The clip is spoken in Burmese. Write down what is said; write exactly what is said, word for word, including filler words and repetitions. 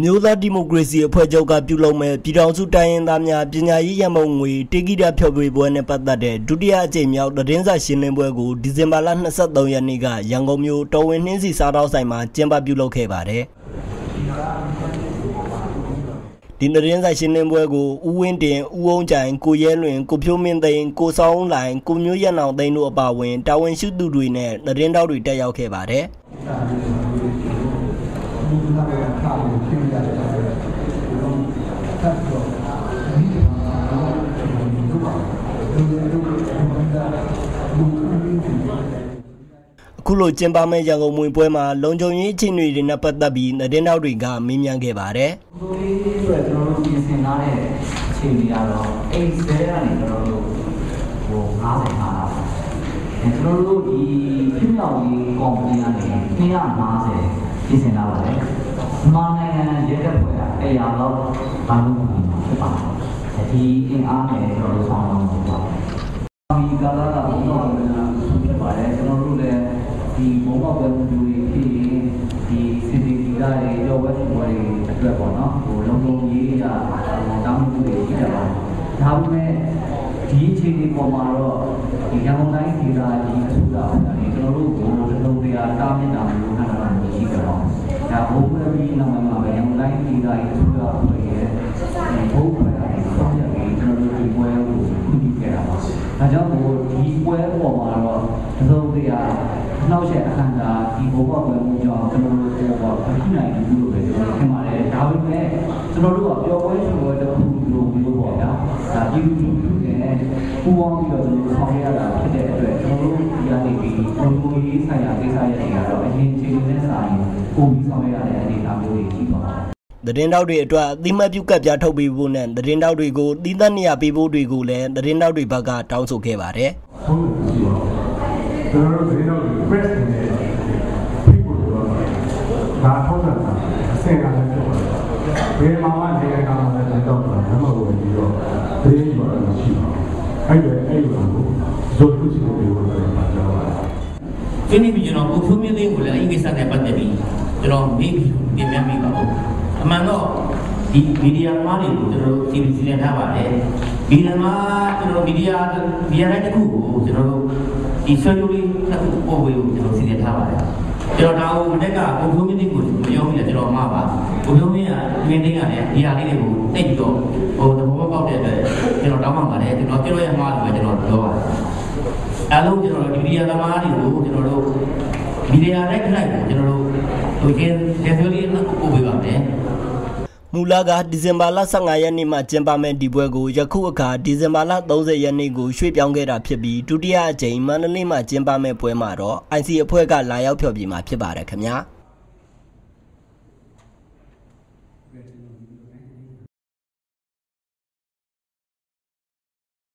မျိုးသားဒီမိုကရေစီအဖွဲ့ချုပ်ကပြုလုပ်မဲ့ပြည်ထောင်စုတိုင်းရင်းသားများပညာရေးရမုံငွေတေဂိတဖြော်ပြပွဲနဲ့ပတ်သက်တဲ့ဒုတိယအကြိမ်မြောက်သတင်းစာရှင်းလင်းပွဲကိုဒီဇင်ဘာလ၂၃ရက်နေ့ကရန်ကုန်မြို့တော်ဝင်နှင်းစီစားတောက်ဆိုင်မှာကျင်းပပြုလုပ်ခဲ့ပါတယ်ဒီသတင်းစာရှင်းလင်းပွဲကိုဦးဝင်းတင်ဦးအောင်ကြိုင်ကိုရဲလွင်ကိုဖြိုးမင်းသိန်းကိုစောင်းလိုင်ကိုမျိုးရနောင်သိန်းတို့အပါအဝင်တာဝန်ရှိသူတွေနဲ့သတင်းတောက်တွေတက်ရောက်ခဲ့ပါတယ်အခုလိုကျင်းပမဲ့ရန်ကုန်မွေပွဲမှာလုံခြုံရေးအခြေအနေတွေနဲ့ပတ်သက်ပြီးသတင်းတောက်တွေကမေးမြန်းခဲ့ပါတယ်။ဒီအတွက်ကျွန်တော်တို့ပြင်ဆင်ထားတဲ့အခြေအနေကတော့အိတ်ဆဲကနေကျွန်တော်တို့ဟို၅၀ခါလာပါ။အဲကျွန်တော်တို့ဒီဖြစ်မြောက်ရေးကော်မတီကနေ၂၅၀ပြင်ဆင်ထားပါတယ်။မြန်မာနိုင်ငံရဲတပ်ဖွဲ့ကအဲ့ရတော့ဘာလို့ဖြစ်ပါလဲ။ဒီအင်အားနဲ့ကျွန်တော်တို့ဆောင်အောင်လုပ်ပါမယ်။ဒီကာလကဘုံတော်ဖြစ်ပါတယ်ကျွန်တော်တို့လည်းဒီဘုံတော်ပဲမျိုးတွေဖြစ်ရင်ဒီစီစီတီကတွေရောဝက်တွေအတွက်ပေါ့နော်ဟိုလုံးလုံးရေးရတောင်းမှုတွေရှိကြပါတယ်ဒါပေမဲ့ဒီအခြေအနေပေါ်မှာတော့ဒီရန်ကုန်တိုင်းဒေသကြီးအစိုးရကနေကျွန်တော်တို့ကိုလုံးတရားတားမြစ်တာမျိုးနဲ့တော့ရှိကြတော့ဒါဘုံဖွဲ့ပြီးနောက်မှာပဲရန်ကုန်တိုင်းဒေသကြီးအစိုးရအဖွဲ့ရဲ့ဘုံဖွဲ့တာဆောင်းရပြီးကျွန်တော်တို့ဒီပွဲကိုခုတည်ခဲ့တာပါဒါကြောင့်မို့ဒီပွဲပေါ်မှာတော့လုံးတရားနောက်ဆက်အခမ်းအနားဒီဘုံဘောက်ပွဲမှုကြောင့်ကျွန်တော်တို့ပေါ်ပါအခုနိုင်ဘူးလို့ပဲကျွန်တော်ထင်ပါတယ်ဒါပေမဲ့ကျွန်တော်တို့ကပျော်ပွဲရှင်ပွဲတစ်ခုလိုမျိုးပေါ့ဗျာဒါပြည်သူလူထုနဲ့ပူးပေါင်းပြီးတော့ကျွန်တော်ဆောင်ရတာဖြစ်တဲ့အတွက်ကျွန်တော်တို့ဒီကနေပြီးဘုံဘုံရေးဆိုင်ရာကိစ္စရပ်တွေကတော့အရင်ချိန်နဲ့စာရင်ပုံပြီးဆောင်ရတဲ့အနေအထားမျိုးတွေရှိပါတယ်သတင်းတောက်တွေအတွက်အသီးမှတ်ပြုကပ်ပြထုတ်ပေးဖို့နဲ့သတင်းတောက်တွေကိုသီးသန့်နေရာပေးဖို့တွေကိုလည်းသတင်းတောက်တွေဘက်ကတောင်းဆိုခဲ့ပါတယ်ဟုတ်ကဲ့ကျွန်တော်တို့သတင်းတောက်တွေ press နေတယ်people တို့ဒါထောက်တာအစင်ကလည်းပြောတယ်ဘယ်မှာမှနေရာကမှလည်းတောက်တာမမဟုတ်ဘူးတော့သတင်းပြောတာမရှိပါဘူးအဲ့ဒါအဲ့လိုဇိုထုစီကိုပြောတယ်မှာပြောတာဒီနေ့ကျွန်တော်ကိုဖုန်းမင်းသိန်းကိုလည်းအင်္ဂလိပ်စာနဲ့ပတ်သက်ပြီးကျွန်တော်မေးပြီးပြင်ပြမိပါဦးအမှန်တော့ဒီမီဒီယာမားတွေကိုကျွန်တော်တို့စီစီနဲ့ထားပါတယ်မီဒီယာမားကျွန်တော်မီဒီယာမီဒီယာတိုင်းတစ်ခုကိုကျွန်တော်တို့ဒီဆွေးနွေးလေးတစ်ခုပေါ်ဝေကိုကျွန်တော်စီစဉ်ထားပါတယ်ကျွန်တော်ဒါကိုမတက်ကကိုဖုန်းမင်းသိန်းကိုပြောပြီးတော့ကျွန်တော်မှာပါကိုဖုန်းမင်းကမင်းသိန်းကလည်းဒီဟာလေးတွေကိုသိပြီးတော့ဟိုသဘောပေါက်တဲ့အတွက်ကျွန်တော်တောင်းပန်ပါတယ်ကျွန်တော်ပြောရမှာလို့ပဲကျွန်တော်ပြောပါတယ်အားလုံးကျွန်တော်တို့မီဒီယာသမားတွေကိုကျွန်တော်တို့မီဒီယာတိုင်းခိုက်ကိုကျွန်တော်တို့ဟိုကျင်းကျင်းလေးနဲ့ပို့ပေးပါမယ်မူလကဒီဇင်ဘာလ၁၅ရက်နေ့မှာကျင်းပမဲ့ဒီပွဲကိုယခုအခါဒီဇင်ဘာလ၃၀ရက်နေ့ကိုရွှေ့ပြောင်းခဲ့တာဖြစ်ပြီးဒုတိယအကြိမ်မန္တလေးမှာကျင်းပမဲ့ပွဲမှာတော့ အိုင်စီ အဖွဲ့ကလာရောက်ဖျော်ဖြေမှာဖြစ်ပါတယ်ခင်ဗျာ